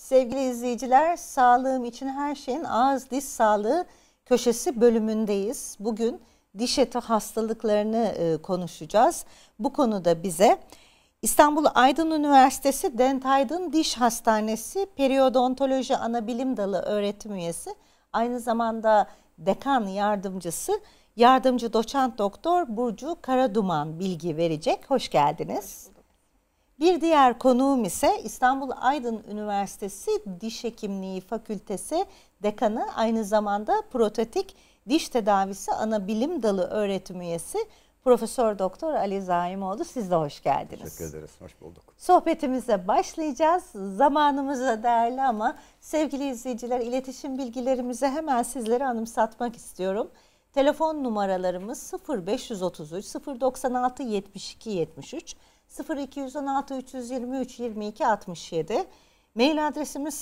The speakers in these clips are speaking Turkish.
Sevgili izleyiciler, sağlığım için her şeyin ağız diş sağlığı köşesi bölümündeyiz. Bugün diş eti hastalıklarını konuşacağız. Bu konuda bize İstanbul Aydın Üniversitesi Dentaydın Diş Hastanesi Periodontoloji Anabilim Dalı öğretim üyesi, aynı zamanda dekan yardımcısı, yardımcı doçent doktor Burcu Karaduman bilgi verecek. Hoş geldiniz. Bir diğer konuğum ise İstanbul Aydın Üniversitesi Diş Hekimliği Fakültesi Dekanı, aynı zamanda protetik diş tedavisi anabilim dalı öğretim üyesi Profesör Doktor Ali Zaimoğlu. Siz de hoş geldiniz. Teşekkür ederiz. Hoş bulduk. Sohbetimize başlayacağız. Zamanımız da değerli ama sevgili izleyiciler, iletişim bilgilerimizi hemen sizlere anımsatmak istiyorum. Telefon numaralarımız 0533 096 72 73 0216 323 22 67. Mail adresimiz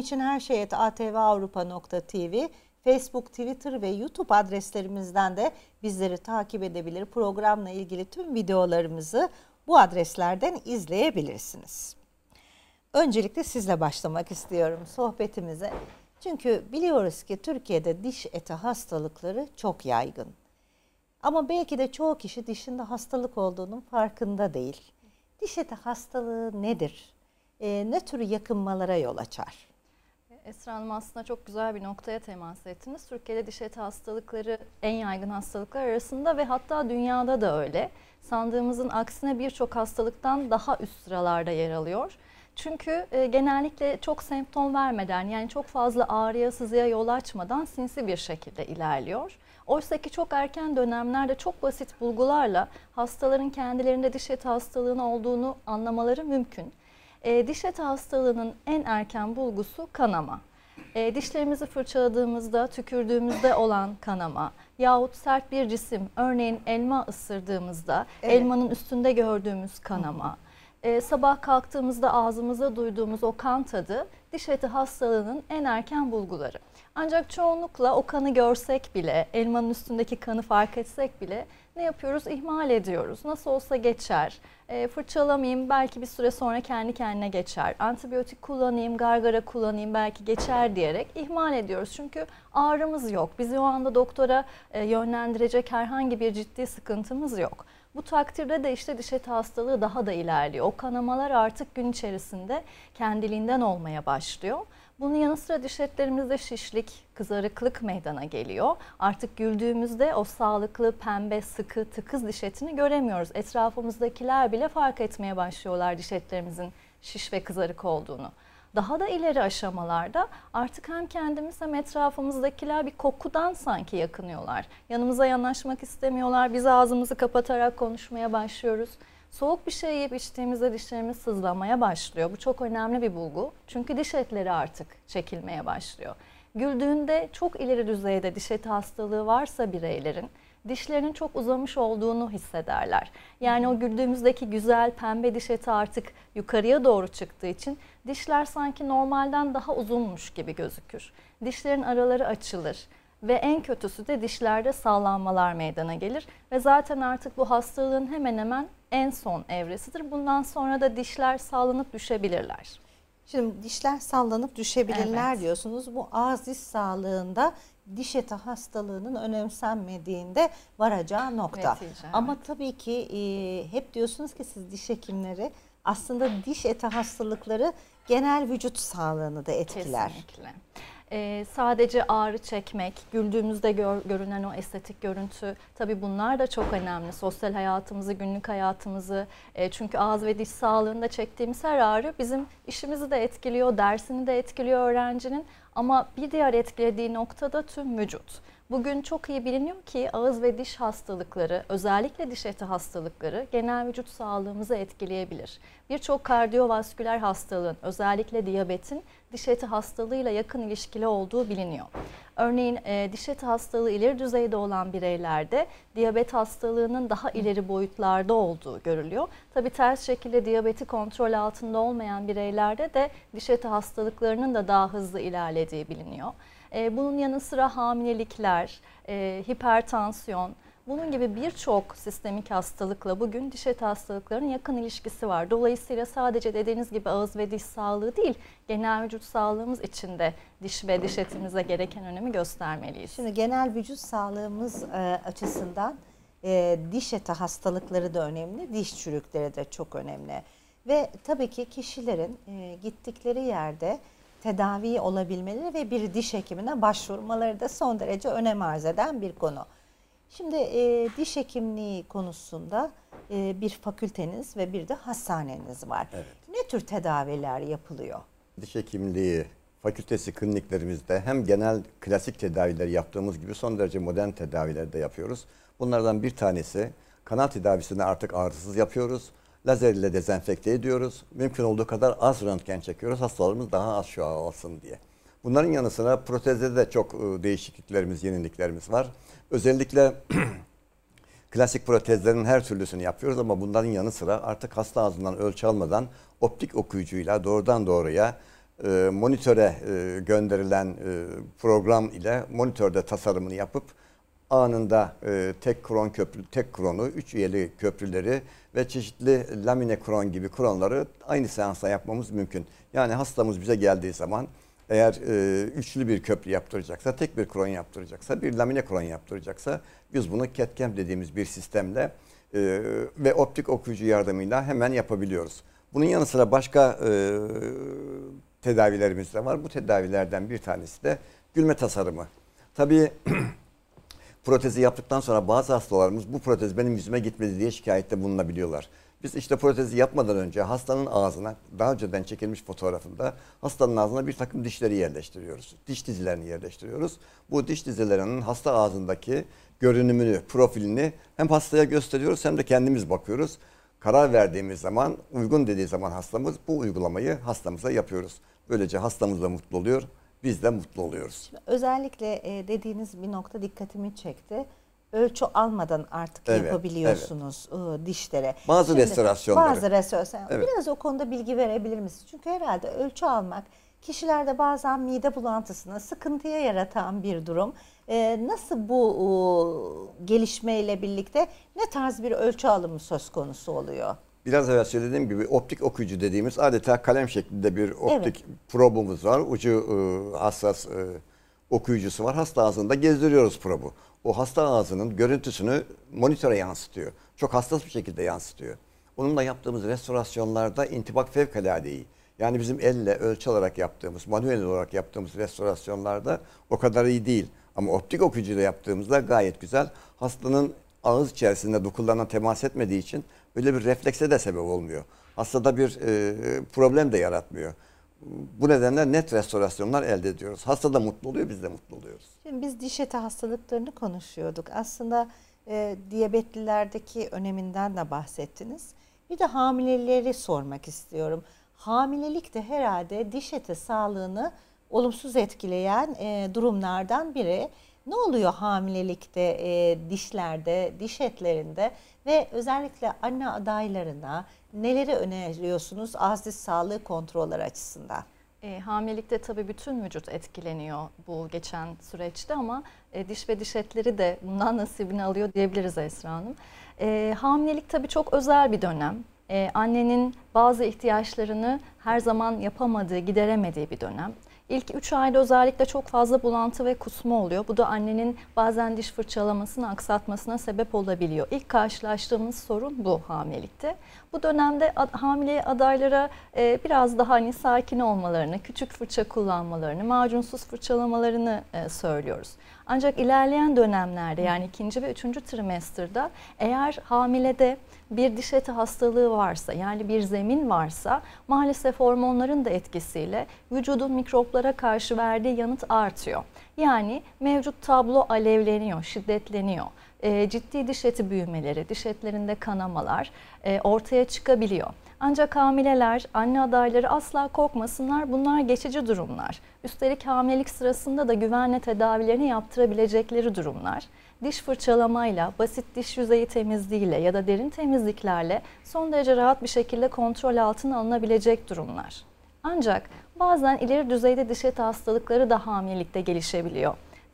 sağlığımiçinherşey@atvavrupa.tv. Facebook, Twitter ve YouTube adreslerimizden de bizleri takip edebilir. Programla ilgili tüm videolarımızı bu adreslerden izleyebilirsiniz. Öncelikle sizle başlamak istiyorum sohbetimize. Çünkü biliyoruz ki Türkiye'de diş eti hastalıkları çok yaygın. Ama belki de çoğu kişi dişinde hastalık olduğunun farkında değil. Diş eti hastalığı nedir? Ne tür yakınmalara yol açar? Esra Hanım, aslında çok güzel bir noktaya temas ettiniz. Türkiye'de diş eti hastalıkları en yaygın hastalıklar arasında ve hatta dünyada da öyle. Sandığımızın aksine birçok hastalıktan daha üst sıralarda yer alıyor. Çünkü genellikle çok semptom vermeden, yani çok fazla ağrıya, sızıya yol açmadan sinsi bir şekilde ilerliyor. Oysa ki çok erken dönemlerde çok basit bulgularla hastaların kendilerinde diş eti hastalığının olduğunu anlamaları mümkün. Diş eti hastalığının en erken bulgusu kanama. Dişlerimizi fırçaladığımızda, tükürdüğümüzde olan kanama yahut sert bir cisim, örneğin elma ısırdığımızda elmanın üstünde gördüğümüz kanama, sabah kalktığımızda ağzımıza duyduğumuz o kan tadı diş eti hastalığının en erken bulguları. Ancak çoğunlukla o kanı görsek bile, elmanın üstündeki kanı fark etsek bile ne yapıyoruz? İhmal ediyoruz. Nasıl olsa geçer. Fırçalamayayım, belki bir süre sonra kendi kendine geçer. Antibiyotik kullanayım, gargara kullanayım, belki geçer diyerek ihmal ediyoruz. Çünkü ağrımız yok. Bizi o anda doktora yönlendirecek herhangi bir ciddi sıkıntımız yok. Bu takdirde de işte diş eti hastalığı daha da ilerliyor. O kanamalar artık gün içerisinde kendiliğinden olmaya başlıyor. Bunun yanı sıra diş etlerimizde şişlik, kızarıklık meydana geliyor. Artık güldüğümüzde o sağlıklı, pembe, sıkı, tıkız diş etini göremiyoruz. Etrafımızdakiler bile fark etmeye başlıyorlar diş etlerimizin şiş ve kızarık olduğunu. Daha da ileri aşamalarda artık hem kendimiz hem etrafımızdakiler bir kokudan sanki yakınıyorlar. Yanımıza yanaşmak istemiyorlar. Biz ağzımızı kapatarak konuşmaya başlıyoruz. Soğuk bir şey yiyip içtiğimizde dişlerimiz sızlamaya başlıyor. Bu çok önemli bir bulgu. Çünkü diş etleri artık çekilmeye başlıyor. Güldüğünde çok ileri düzeyde diş eti hastalığı varsa bireylerin dişlerinin çok uzamış olduğunu hissederler. Yani o güldüğümüzdeki güzel pembe diş eti artık yukarıya doğru çıktığı için dişler sanki normalden daha uzunmuş gibi gözükür. Dişlerin araları açılır. Ve en kötüsü de dişlerde sallanmalar meydana gelir. Ve zaten artık bu hastalığın hemen hemen en son evresidir. Bundan sonra da dişler sallanıp düşebilirler. Şimdi dişler sallanıp düşebilirler, evet, diyorsunuz. Bu ağız diş sağlığında diş eti hastalığının önemsenmediğinde varacağı nokta. Netice, ama evet, tabii ki hep diyorsunuz ki siz diş hekimleri, aslında diş eti hastalıkları genel vücut sağlığını da etkiler. Kesinlikle. Sadece ağrı çekmek, güldüğümüzde görünen o estetik görüntü, tabii bunlar da çok önemli. Sosyal hayatımızı, günlük hayatımızı, çünkü ağız ve diş sağlığında çektiğimiz her ağrı bizim işimizi de etkiliyor, dersini de etkiliyor öğrencinin. Ama bir diğer etkilediği noktada tüm vücut. Bugün çok iyi biliniyor ki ağız ve diş hastalıkları, özellikle diş eti hastalıkları genel vücut sağlığımızı etkileyebilir. Birçok kardiyovasküler hastalığın, özellikle diyabetin diş eti hastalığıyla yakın ilişkili olduğu biliniyor. Örneğin diş eti hastalığı ileri düzeyde olan bireylerde diyabet hastalığının daha ileri boyutlarda olduğu görülüyor. Tabii ters şekilde diyabeti kontrol altında olmayan bireylerde de diş eti hastalıklarının da daha hızlı ilerlediği biliniyor. Bunun yanı sıra hamilelikler, hipertansiyon, Bunun gibi birçok sistemik hastalıkla bugün diş eti hastalıklarının yakın ilişkisi var. Dolayısıyla sadece dediğiniz gibi ağız ve diş sağlığı değil, genel vücut sağlığımız için de diş ve diş etimize gereken önemi göstermeliyiz. Şimdi genel vücut sağlığımız açısından diş eti hastalıkları da önemli, diş çürükleri de çok önemli. Ve tabii ki kişilerin gittikleri yerde tedavi olabilmeleri ve bir diş hekimine başvurmaları da son derece önem arz eden bir konu. Şimdi diş hekimliği konusunda bir fakülteniz ve bir de hastaneniz var. Evet. Ne tür tedaviler yapılıyor? Diş hekimliği fakültesi kliniklerimizde hem genel klasik tedavileri yaptığımız gibi son derece modern tedavileri de yapıyoruz. Bunlardan bir tanesi kanal tedavisini artık ağrısız yapıyoruz. Lazer ile dezenfekte ediyoruz. Mümkün olduğu kadar az röntgen çekiyoruz. Hastalarımız daha az şua alsın diye. Bunların yanı sıra protezde de çok değişikliklerimiz, yeniliklerimiz var. Özellikle klasik protezlerin her türlüsünü yapıyoruz ama bunların yanı sıra artık hasta ağzından ölçü almadan optik okuyucuyla doğrudan doğruya monitöre gönderilen program ile monitörde tasarımını yapıp anında tek kronu, 3 üyeli köprüleri ve çeşitli lamine kron gibi kronları aynı seansta yapmamız mümkün. Yani hastamız bize geldiği zaman eğer üçlü bir köprü yaptıracaksa, tek bir kron yaptıracaksa, bir lamine kron yaptıracaksa biz bunu CAD/CAM dediğimiz bir sistemle ve optik okuyucu yardımıyla hemen yapabiliyoruz. Bunun yanı sıra başka tedavilerimiz de var. Bu tedavilerden bir tanesi de gülme tasarımı. Tabii protezi yaptıktan sonra bazı hastalarımız bu protez benim yüzüme gitmedi diye şikayette bulunabiliyorlar. Biz işte protezi yapmadan önce hastanın ağzına daha önceden çekilmiş fotoğrafında hastanın ağzına bir takım dişleri yerleştiriyoruz. Diş dizilerini yerleştiriyoruz. Bu diş dizilerinin hasta ağzındaki görünümünü, profilini hem hastaya gösteriyoruz hem de kendimiz bakıyoruz. Karar verdiğimiz zaman, uygun dediği zaman hastamız bu uygulamayı hastamıza yapıyoruz. Böylece hastamız da mutlu oluyor, biz de mutlu oluyoruz. Şimdi özellikle dediğiniz bir nokta dikkatimi çekti. Ölçü almadan artık yapabiliyorsunuz dişlere. Bazı restorasyonları. Bazı restorasyonları. Evet. Biraz o konuda bilgi verebilir misiniz? Çünkü herhalde ölçü almak kişilerde bazen mide bulantısına, sıkıntıya yaratan bir durum. Nasıl bu gelişmeyle birlikte ne tarz bir ölçü alımı söz konusu oluyor? Biraz evvel söylediğim gibi optik okuyucu dediğimiz adeta kalem şeklinde bir optik probumuz var. Ucu hassas okuyucusu var. Hasta ağzında gezdiriyoruz probu. O hasta ağzının görüntüsünü monitöre yansıtıyor. Çok hassas bir şekilde yansıtıyor. Onunla yaptığımız restorasyonlarda intibak fevkalade iyi. Yani bizim elle ölçü alarak yaptığımız, manuel olarak yaptığımız restorasyonlarda o kadar iyi değil. Ama optik okuyucuyla yaptığımızda gayet güzel. Hastanın ağız içerisinde dokularına temas etmediği için öyle bir reflekse de sebep olmuyor. Hastada bir problem de yaratmıyor. Bu nedenle net restorasyonlar elde ediyoruz. Hasta da mutlu oluyor, biz de mutlu oluyoruz. Şimdi biz diş eti hastalıklarını konuşuyorduk. Aslında diyabetlilerdeki öneminden de bahsettiniz. Bir de hamileleri sormak istiyorum. Hamilelik de herhalde diş eti sağlığını olumsuz etkileyen durumlardan biri. Ne oluyor hamilelikte, dişlerde, diş etlerinde ve özellikle anne adaylarına neleri öneriyorsunuz ağız diş sağlığı kontrolleri açısından? Hamilelikte tabii bütün vücut etkileniyor bu geçen süreçte ama diş ve diş etleri de bundan nasibini alıyor diyebiliriz Esra Hanım. Hamilelik tabii çok özel bir dönem. Annenin bazı ihtiyaçlarını her zaman yapamadığı, gideremediği bir dönem. İlk 3 ayda özellikle çok fazla bulantı ve kusma oluyor. Bu da annenin bazen diş fırçalamasını aksatmasına sebep olabiliyor. İlk karşılaştığımız sorun bu hamilelikte. Bu dönemde hamile adaylara biraz daha hani sakin olmalarını, küçük fırça kullanmalarını, macunsuz fırçalamalarını söylüyoruz. Ancak ilerleyen dönemlerde yani 2. ve 3. trimester'da eğer hamilede bir diş eti hastalığı varsa yani bir zemin varsa maalesef hormonların da etkisiyle vücudun mikroplara karşı verdiği yanıt artıyor. Yani mevcut tablo alevleniyor, şiddetleniyor. Ciddi diş eti büyümeleri, diş etlerinde kanamalar ortaya çıkabiliyor. Ancak hamileler, anne adayları asla korkmasınlar. Bunlar geçici durumlar. Üstelik hamilelik sırasında da güvenle tedavilerini yaptırabilecekleri durumlar. Diş fırçalamayla, basit diş yüzeyi temizliğiyle ya da derin temizliklerle son derece rahat bir şekilde kontrol altına alınabilecek durumlar. Ancak bazen ileri düzeyde diş eti hastalıkları da hamilelikte gelişebiliyor.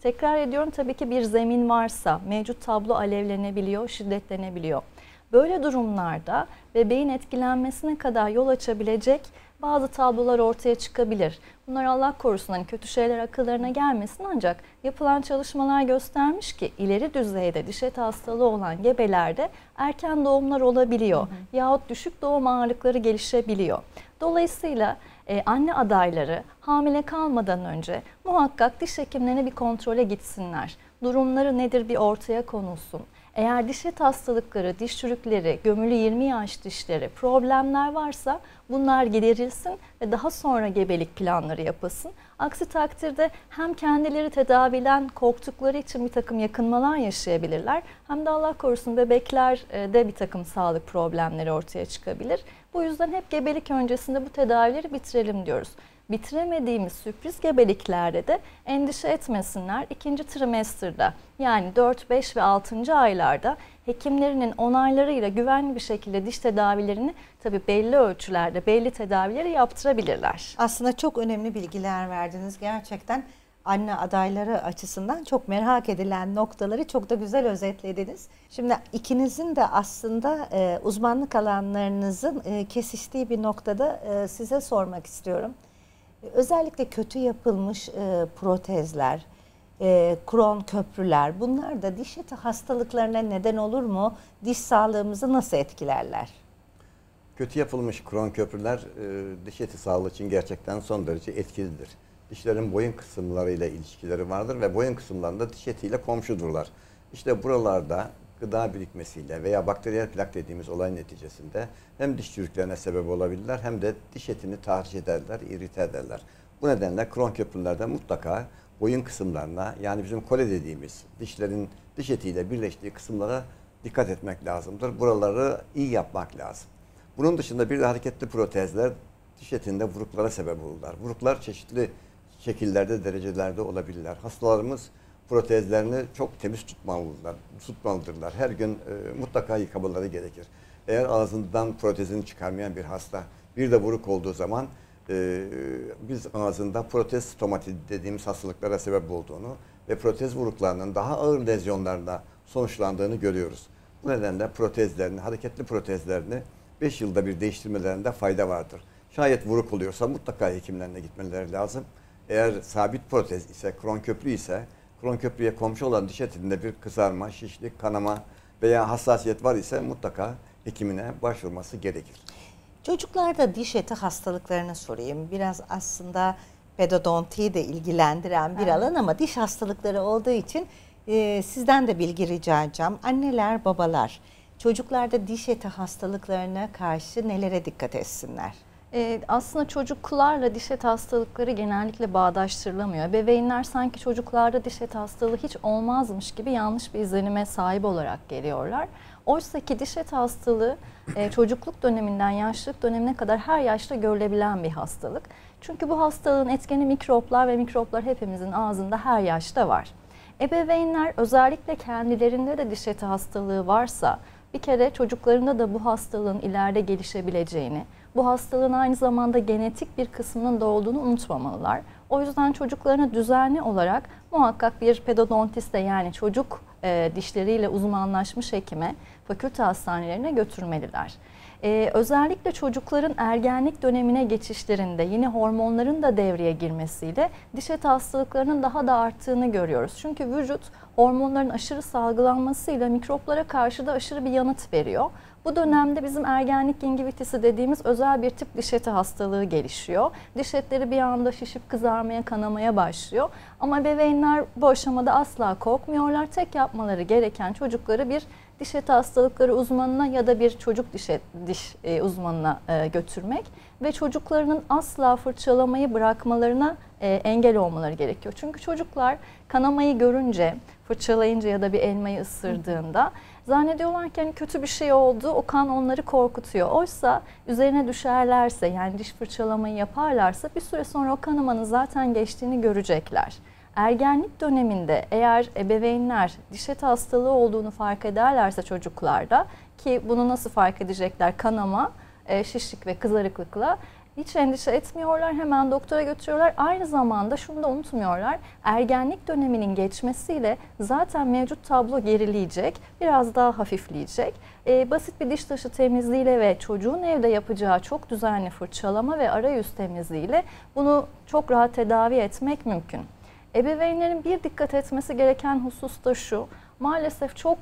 Tekrar ediyorum, tabii ki bir zemin varsa mevcut tablo alevlenebiliyor, şiddetlenebiliyor. Böyle durumlarda bebeğin etkilenmesine kadar yol açabilecek bazı tablolar ortaya çıkabilir. Bunlar Allah korusun hani kötü şeyler akıllarına gelmesin, ancak yapılan çalışmalar göstermiş ki ileri düzeyde diş eti hastalığı olan gebelerde erken doğumlar olabiliyor. Yahut düşük doğum ağırlıkları gelişebiliyor. Dolayısıyla anne adayları hamile kalmadan önce muhakkak diş hekimlerine bir kontrole gitsinler. Durumları nedir bir ortaya konulsun. Eğer diş et hastalıkları, diş çürükleri, gömülü 20 yaş dişleri, problemler varsa bunlar giderilsin ve daha sonra gebelik planları yapılsın. Aksi takdirde hem kendileri tedaviden korktukları için bir takım yakınmalar yaşayabilirler, hem de Allah korusun bebeklerde bir takım sağlık problemleri ortaya çıkabilir. Bu yüzden hep gebelik öncesinde bu tedavileri bitirelim diyoruz. Bitiremediğimiz sürpriz gebeliklerde de endişe etmesinler. İkinci trimester'da, yani 4, 5 ve 6. aylarda hekimlerinin onaylarıyla güvenli bir şekilde diş tedavilerini tabii belli ölçülerde belli tedavileri yaptırabilirler. Aslında çok önemli bilgiler verdiniz. Gerçekten anne adayları açısından çok merak edilen noktaları çok da güzel özetlediniz. Şimdi ikinizin de aslında uzmanlık alanlarınızın kesiştiği bir noktada size sormak istiyorum. Özellikle kötü yapılmış protezler, kron köprüler, bunlar da diş eti hastalıklarına neden olur mu? Diş sağlığımızı nasıl etkilerler? Kötü yapılmış kron köprüler diş eti sağlığı için gerçekten son derece etkilidir. Dişlerin boyun kısımlarıyla ilişkileri vardır ve boyun kısımlarında diş etiyle komşudurlar. İşte buralarda gıda birikmesiyle veya bakteriyel plak dediğimiz olay neticesinde hem diş çürüklerine sebep olabilirler hem de diş etini tahriş ederler, irite ederler. Bu nedenle kron köprülerde mutlaka boyun kısımlarına, yani bizim kole dediğimiz dişlerin diş etiyle birleştiği kısımlara dikkat etmek lazımdır. Buraları iyi yapmak lazım. Bunun dışında bir de hareketli protezler diş etinde vuruklara sebep olurlar. Vuruklar çeşitli şekillerde, derecelerde olabilirler. Hastalarımız protezlerini çok temiz tutmalıdırlar. Her gün mutlaka yıkamaları gerekir. Eğer ağzından protezini çıkarmayan bir hasta bir de vuruk olduğu zaman biz ağzında protez stomatiti dediğimiz hastalıklara sebep olduğunu ve protez vuruklarının daha ağır lezyonlarla sonuçlandığını görüyoruz. Bu nedenle protezlerini, hareketli protezlerini 5 yılda bir değiştirmelerinde fayda vardır. Şayet vuruk oluyorsa mutlaka hekimlerine gitmeleri lazım. Eğer sabit protez ise, kron köprü ise, kron köprüye komşu olan diş etinde bir kızarma, şişlik, kanama veya hassasiyet var ise mutlaka hekimine başvurması gerekir. Çocuklarda diş eti hastalıklarını sorayım. Biraz aslında pedodontiyi de ilgilendiren bir alan ama diş hastalıkları olduğu için sizden de bilgi rica edeceğim. Anneler, babalar çocuklarda diş eti hastalıklarına karşı nelere dikkat etsinler? Aslında çocuklarla diş eti hastalıkları genellikle bağdaştırılamıyor. Ebeveynler sanki çocuklarda diş eti hastalığı hiç olmazmış gibi yanlış bir izlenime sahip olarak geliyorlar. Oysa ki diş eti hastalığı çocukluk döneminden yaşlılık dönemine kadar her yaşta görülebilen bir hastalık. Çünkü bu hastalığın etkeni mikroplar ve mikroplar hepimizin ağzında her yaşta var. Ebeveynler özellikle kendilerinde de diş eti hastalığı varsa bir kere çocuklarında da bu hastalığın ileride gelişebileceğini, bu hastalığın aynı zamanda genetik bir kısmının da olduğunu unutmamalılar. O yüzden çocuklarına düzenli olarak muhakkak bir pedodontiste, yani çocuk dişleriyle uzmanlaşmış hekime, fakülte hastanelerine götürmeliler. Özellikle çocukların ergenlik dönemine geçişlerinde yine hormonların da devreye girmesiyle diş eti hastalıklarının daha da arttığını görüyoruz. Çünkü vücut hormonların aşırı salgılanmasıyla mikroplara karşı da aşırı bir yanıt veriyor. Bu dönemde bizim ergenlik gingivitisi dediğimiz özel bir tip diş eti hastalığı gelişiyor. Diş etleri bir anda şişip kızarmaya, kanamaya başlıyor. Ama ebeveynler bu aşamada asla korkmuyorlar. Tek yapmaları gereken çocukları bir diş eti hastalıkları uzmanına ya da bir çocuk diş uzmanına götürmek ve çocuklarının asla fırçalamayı bırakmalarına engel olmaları gerekiyor. Çünkü çocuklar kanamayı görünce, fırçalayınca ya da bir elmayı ısırdığında zannediyorlar ki hani kötü bir şey oldu, o kan onları korkutuyor. Oysa üzerine düşerlerse, yani diş fırçalamayı yaparlarsa bir süre sonra o kanamanın zaten geçtiğini görecekler. Ergenlik döneminde eğer ebeveynler diş eti hastalığı olduğunu fark ederlerse çocuklarda, ki bunu nasıl fark edecekler? Kanama, şişlik ve kızarıklıkla. Hiç endişe etmiyorlar, hemen doktora götürüyorlar. Aynı zamanda şunu da unutmuyorlar, ergenlik döneminin geçmesiyle zaten mevcut tablo gerileyecek, biraz daha hafifleyecek. Basit bir diş taşı temizliğiyle ve çocuğun evde yapacağı çok düzenli fırçalama ve arayüz temizliğiyle bunu çok rahat tedavi etmek mümkün. Ebeveynlerin bir dikkat etmesi gereken husus da şu, maalesef çok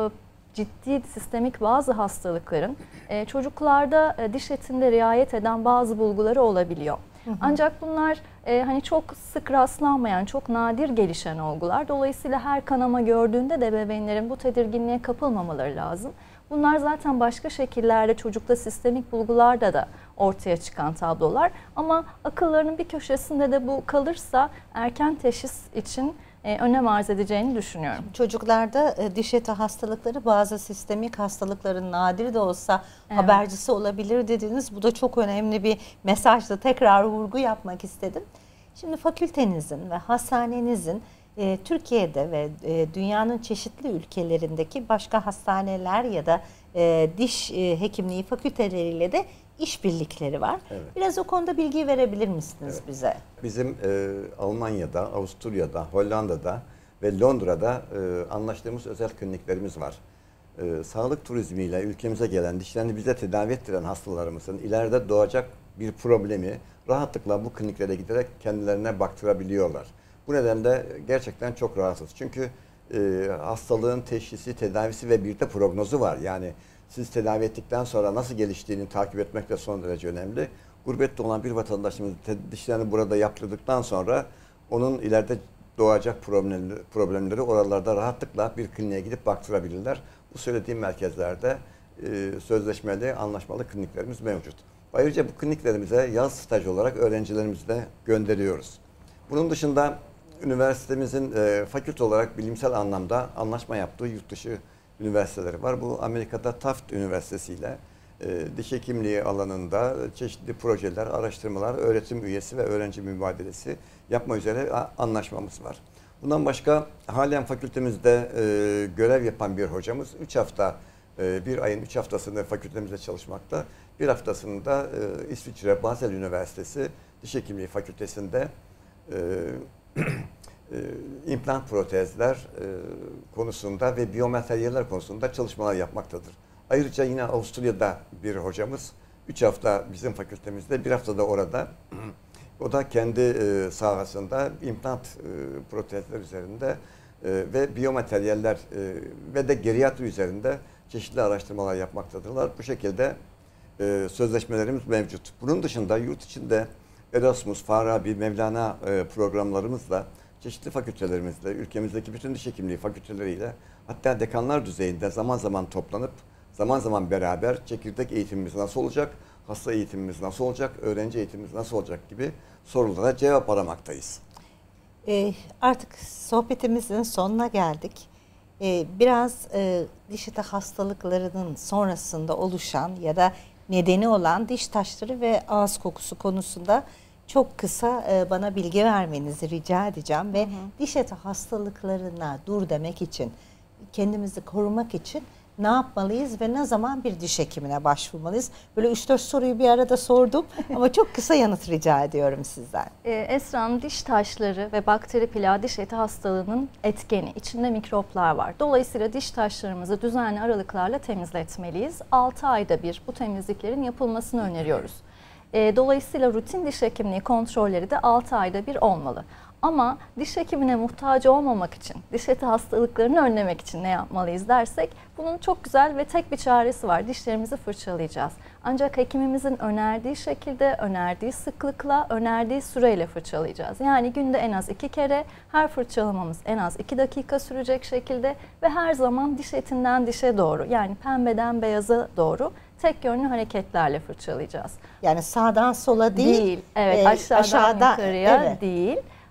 ciddi sistemik bazı hastalıkların çocuklarda diş etinde riayet eden bazı bulguları olabiliyor. Ancak bunlar hani çok sık rastlanmayan, çok nadir gelişen olgular. Dolayısıyla her kanama gördüğünde de ebeveynlerin bu tedirginliğe kapılmamaları lazım. Bunlar zaten başka şekillerde çocukta sistemik bulgularda da ortaya çıkan tablolar. Ama akıllarının bir köşesinde de bu kalırsa erken teşhis için önem arz edeceğini düşünüyorum. Çocuklarda diş eti hastalıkları bazı sistemik hastalıkların nadir de olsa habercisi olabilir dediniz. Bu da çok önemli bir mesajdı. Tekrar vurgu yapmak istedim. Şimdi fakültenizin ve hastanenizin Türkiye'de ve dünyanın çeşitli ülkelerindeki başka hastaneler ya da diş hekimliği fakülteleriyle de işbirlikleri var. Evet. Biraz o konuda bilgi verebilir misiniz bize? Bizim Almanya'da, Avusturya'da, Hollanda'da ve Londra'da anlaştığımız özel kliniklerimiz var. Sağlık turizmiyle ülkemize gelen, dişlerini bize tedavi ettiren hastalarımızın ileride doğacak bir problemi rahatlıkla bu kliniklere giderek kendilerine baktırabiliyorlar. Bu nedenle gerçekten çok rahatsız. Çünkü hastalığın teşhisi, tedavisi ve bir de prognozu var. Yani siz tedavi ettikten sonra nasıl geliştiğini takip etmek de son derece önemli. Gurbette olan bir vatandaşımız dişlerini burada yaptırdıktan sonra onun ileride doğacak problemleri oralarda rahatlıkla bir kliniğe gidip baktırabilirler. Bu söylediğim merkezlerde sözleşmeli, anlaşmalı kliniklerimiz mevcut. Ayrıca bu kliniklerimize yaz staj olarak öğrencilerimizi de gönderiyoruz. Bunun dışında üniversitemizin fakülte olarak bilimsel anlamda anlaşma yaptığı yurt dışı üniversiteleri var. Bu Amerika'da Taft Üniversitesi ile diş hekimliği alanında çeşitli projeler, araştırmalar, öğretim üyesi ve öğrenci mübadelesi yapma üzere anlaşmamız var. Bundan başka halen fakültemizde görev yapan bir hocamız 3 hafta, bir ayın 3 haftasını fakültemizde çalışmakta. Bir haftasını da İsviçre Basel Üniversitesi Diş Hekimliği Fakültesi'nde implant protezler konusunda ve biyomateryaller konusunda çalışmalar yapmaktadır. Ayrıca yine Avusturya'da bir hocamız 3 hafta bizim fakültemizde, bir hafta da orada. O da kendi sahasında implant protezler üzerinde ve biyomateryaller ve de geriatri üzerinde çeşitli araştırmalar yapmaktadırlar. Bu şekilde sözleşmelerimiz mevcut. Bunun dışında yurt içinde Erasmus, Farabi, Mevlana programlarımızla çeşitli fakültelerimizle, ülkemizdeki bütün diş hekimliği fakülteleriyle hatta dekanlar düzeyinde zaman zaman toplanıp zaman zaman beraber çekirdek eğitimimiz nasıl olacak, hasta eğitimimiz nasıl olacak, öğrenci eğitimimiz nasıl olacak gibi sorulara cevap aramaktayız. Artık sohbetimizin sonuna geldik. Biraz diş eti hastalıklarının sonrasında oluşan ya da nedeni olan diş taşları ve ağız kokusu konusunda çok kısa bana bilgi vermenizi rica edeceğim ve diş eti hastalıklarına dur demek için, kendimizi korumak için ne yapmalıyız ve ne zaman bir diş hekimine başvurmalıyız? Böyle 3-4 soruyu bir arada sordum ama çok kısa yanıt rica ediyorum sizden. Esra Hanım, diş taşları ve bakteri plağı diş eti hastalığının etkeni. İçinde mikroplar var. Dolayısıyla diş taşlarımızı düzenli aralıklarla temizletmeliyiz. 6 ayda bir bu temizliklerin yapılmasını öneriyoruz. Dolayısıyla rutin diş hekimliği kontrolleri de 6 ayda bir olmalı. Ama diş hekimine muhtaç olmamak için, diş eti hastalıklarını önlemek için ne yapmalıyız dersek, bunun çok güzel ve tek bir çaresi var. Dişlerimizi fırçalayacağız. Ancak hekimimizin önerdiği şekilde, önerdiği sıklıkla, önerdiği süreyle fırçalayacağız. Yani günde en az 2 kere, her fırçalamamız en az 2 dakika sürecek şekilde ve her zaman diş etinden dişe doğru, yani pembeden beyaza doğru tek yönlü hareketlerle fırçalayacağız. Yani sağdan sola değil. Evet, aşağıdan yukarıya değil.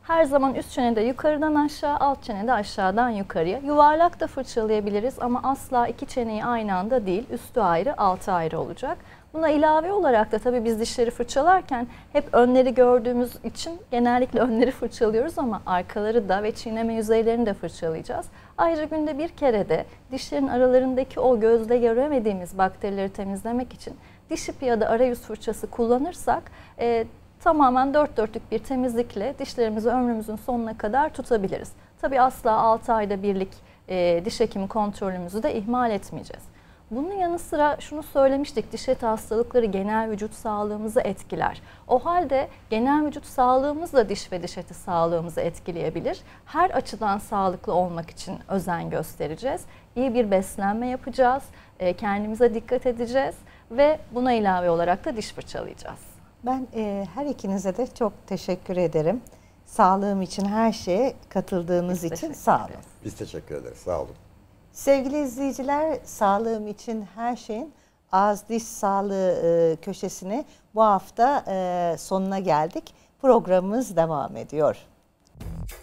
Her zaman üst çenede yukarıdan aşağı, alt çenede aşağıdan yukarıya. Yuvarlak da fırçalayabiliriz ama asla iki çeneyi aynı anda değil, üstü ayrı, altı ayrı olacak. Buna ilave olarak da tabii biz dişleri fırçalarken hep önleri gördüğümüz için genellikle önleri fırçalıyoruz ama arkaları da ve çiğneme yüzeylerini de fırçalayacağız. Ayrıca günde bir kere de dişlerin aralarındaki o gözle göremediğimiz bakterileri temizlemek için diş ipi ya da arayüz fırçası kullanırsak tamamen dört dörtlük bir temizlikle dişlerimizi ömrümüzün sonuna kadar tutabiliriz. Tabii asla 6 ayda birlik diş hekimi kontrolümüzü de ihmal etmeyeceğiz. Bunun yanı sıra şunu söylemiştik, diş eti hastalıkları genel vücut sağlığımızı etkiler. O halde genel vücut sağlığımız da diş ve diş eti sağlığımızı etkileyebilir. Her açıdan sağlıklı olmak için özen göstereceğiz. İyi bir beslenme yapacağız, kendimize dikkat edeceğiz ve buna ilave olarak da diş fırçalayacağız. Ben her ikinize de çok teşekkür ederim. Sağlığım için her şeye katıldığınız için sağ olun. Biz teşekkür ederiz. Sağ olun. Sevgili izleyiciler, sağlığım için her şeyin ağız diş sağlığı köşesine bu hafta sonuna geldik. Programımız devam ediyor.